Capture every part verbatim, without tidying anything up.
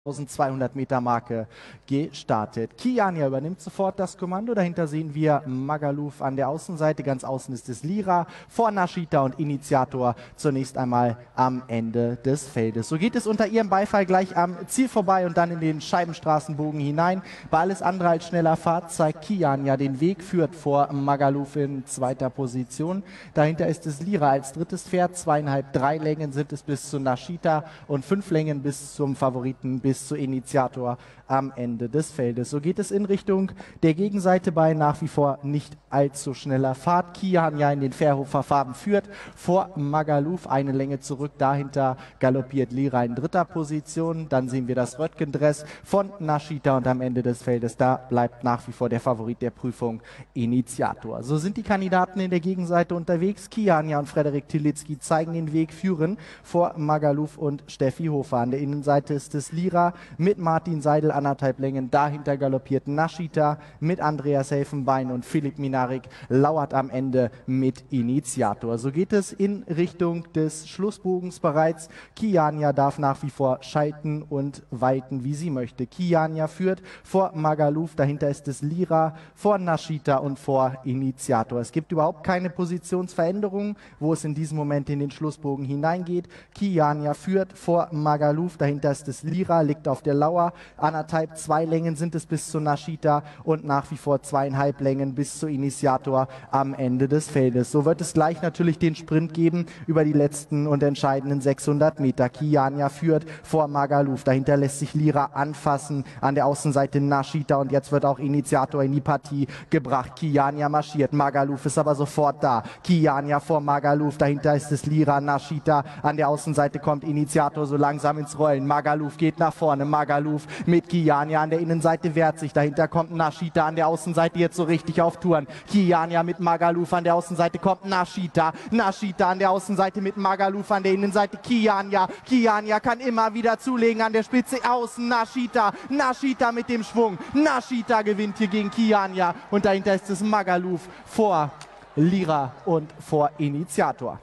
eintausendzweihundert Meter Marke gestartet. Kiania übernimmt sofort das Kommando. Dahinter sehen wir Magaluf an der Außenseite. Ganz außen ist es Lira, vor Nashita und Initiator zunächst einmal am Ende des Feldes. So geht es unter ihrem Beifall gleich am Ziel vorbei und dann in den Scheibenstraßenbogen hinein. Bei alles andere als schneller Fahrt zeigt Kiania den Weg, führt vor Magaluf in zweiter Position. Dahinter ist es Lira als drittes Pferd. Zweieinhalb, drei Längen sind es bis zu Nashita und fünf Längen bis zum Favoriten, bis bis zu Initiator am Ende des Feldes. So geht es in Richtung der Gegenseite bei nach wie vor nicht allzu schneller Fahrt. Kiania in den Fairhofer Farben führt vor Magaluf, eine Länge zurück. Dahinter galoppiert Lira in dritter Position. Dann sehen wir das Röttgendress von Nashita und am Ende des Feldes, da bleibt nach wie vor der Favorit der Prüfung, Initiator. So sind die Kandidaten in der Gegenseite unterwegs. Kiania und Frederik Tilitzky zeigen den Weg, führen vor Magaluf und Steffi Hofer. An der Innenseite ist es Lira mit Martin Seidel, anderthalb Längen. Dahinter galoppiert Nashita mit Andreas Helfenbein und Philipp Minarik lauert am Ende mit Initiator. So geht es in Richtung des Schlussbogens bereits. Kiania darf nach wie vor schalten und walten, wie sie möchte. Kiania führt vor Magaluf, dahinter ist es Lira, vor Nashita und vor Initiator. Es gibt überhaupt keine Positionsveränderungen, wo es in diesem Moment in den Schlussbogen hineingeht. Kiania führt vor Magaluf, dahinter ist es Lira, liegt auf der Lauer. Anderthalb, zwei Längen sind es bis zu Nashita und nach wie vor zweieinhalb Längen bis zu Initiator am Ende des Feldes. So wird es gleich natürlich den Sprint geben über die letzten und entscheidenden sechshundert Meter. Kiania führt vor Magaluf. Dahinter lässt sich Lira anfassen. An der Außenseite Nashita und jetzt wird auch Initiator in die Partie gebracht. Kiania marschiert. Magaluf ist aber sofort da. Kiania vor Magaluf. Dahinter ist es Lira, Nashita. An der Außenseite kommt Initiator so langsam ins Rollen. Magaluf geht nach vorne. Magaluf mit Kiania an der Innenseite wehrt sich. Dahinter kommt Nashita an der Außenseite jetzt so richtig auf Touren. Kiania mit Magaluf an der Außenseite kommt Nashita. Nashita an der Außenseite mit Magaluf an der Innenseite. Kiania. Kiania kann immer wieder zulegen an der Spitze. Außen Nashita. Nashita mit dem Schwung. Nashita gewinnt hier gegen Kiania. Und dahinter ist es Magaluf vor Lira und vor Initiator.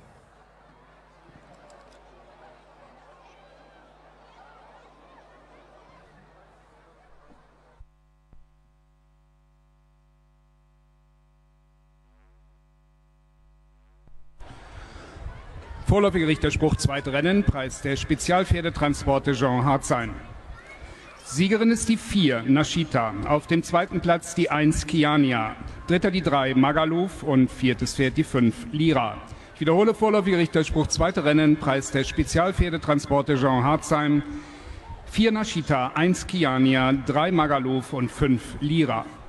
Vorläufiger Richterspruch, zweite Rennen, Preis der Spezialpferdetransporte Jean Harzheim. Siegerin ist die vier, Nashita. Auf dem zweiten Platz die eins, Kiania. Dritter die drei, Magaluf und viertes Pferd die fünf, Lira. Ich wiederhole, vorläufiger Richterspruch, zweite Rennen, Preis der Spezialpferdetransporte Jean Harzheim. vier Nashita, eins Kiania, drei Magaluf und fünf Lira.